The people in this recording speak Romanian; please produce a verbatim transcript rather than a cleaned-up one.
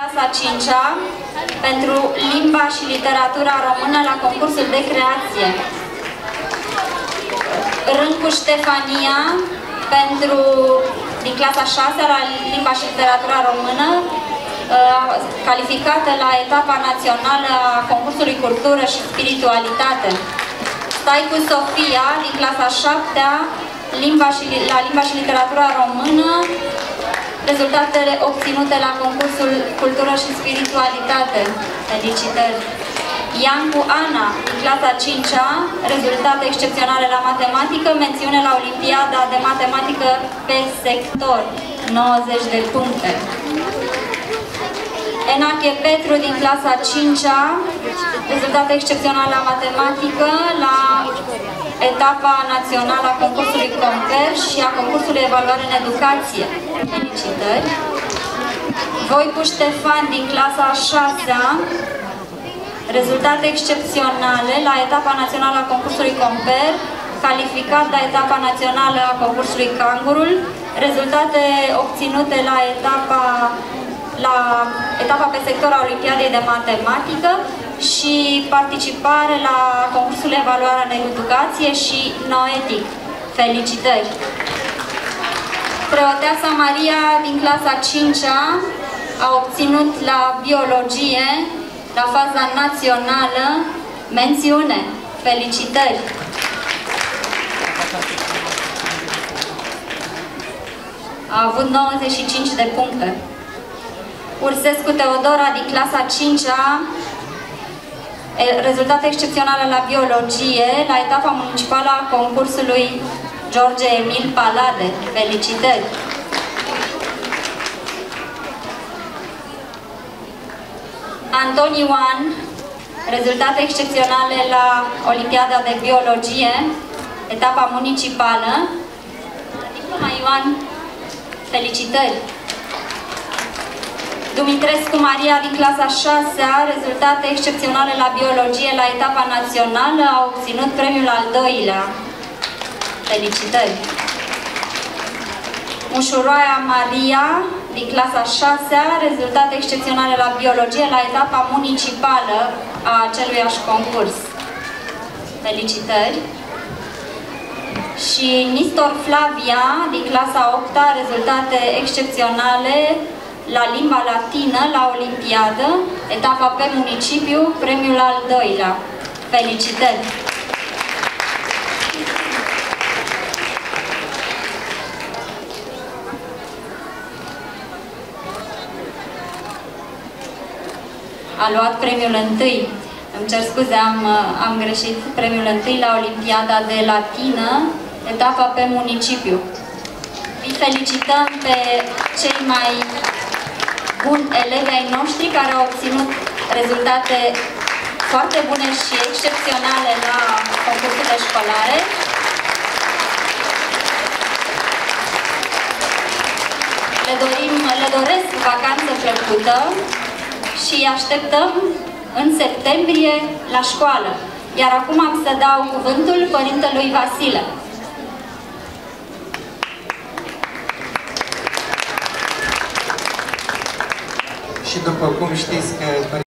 Clasa a cincea pentru limba și literatura română la concursul de creație. Râncu Ștefania pentru, din clasa a șasea la limba și literatura română, calificată la etapa națională a concursului Cultură și Spiritualitate. Staicu Sofia din clasa a șaptea limba și, la limba și literatura română, rezultatele obținute la concursul Cultură și Spiritualitate. Felicitări! Iancu Ana, din clasa a cincea, rezultate excepționale la matematică, mențiune la Olimpiada de Matematică pe sector, nouăzeci de puncte. Enache Petru, din clasa a cincea, rezultate excepționale la matematică, la etapa națională a concursului Comper și a concursului Evaluare în Educație. Felicitări! Voicu Ștefan, din clasa a șasea, rezultate excepționale la etapa națională a concursului Comper, calificat la etapa națională a concursului Cangurul, rezultate obținute la etapa, la etapa pe sector a Olimpiadei de Matematică și participare la concursul Evaluare în Educație și Noetic. Felicitări! Preoteasa Maria, din clasa a cincea, a obținut la biologie, la faza națională, mențiune. Felicitări! A avut nouăzeci și cinci de puncte. Ursescu Teodora, din clasa a cincea, rezultate excepționale la biologie, la etapa municipală a concursului George Emil Palade. Felicitări! Anton Ioan, rezultate excepționale la Olimpiada de Biologie, etapa municipală. Ioan, felicitări! Dumitrescu Maria, din clasa a șasea, rezultate excepționale la biologie la etapa națională, a obținut premiul al doilea. Felicitări! Mușuroaia Maria, din clasa a șasea, rezultate excepționale la biologie la etapa municipală a aceluiași concurs. Felicitări! Și Nistor Flavia, din clasa a opta, rezultate excepționale la limba latină, la Olimpiadă, etapa pe municipiu, premiul al doilea. Felicitări! A luat premiul întâi. Îmi cer scuze, am, am greșit. Premiul întâi la Olimpiada de Latină, etapa pe municipiu. Îi felicităm pe cei mai buni elevi ai noștri care au obținut rezultate foarte bune și excepționale la concursurile școlare. Le dorim, le doresc vacanță plăcută și așteptăm în septembrie la școală. Iar acum am să dau cuvântul părintelui Vasile. Și după cum știți că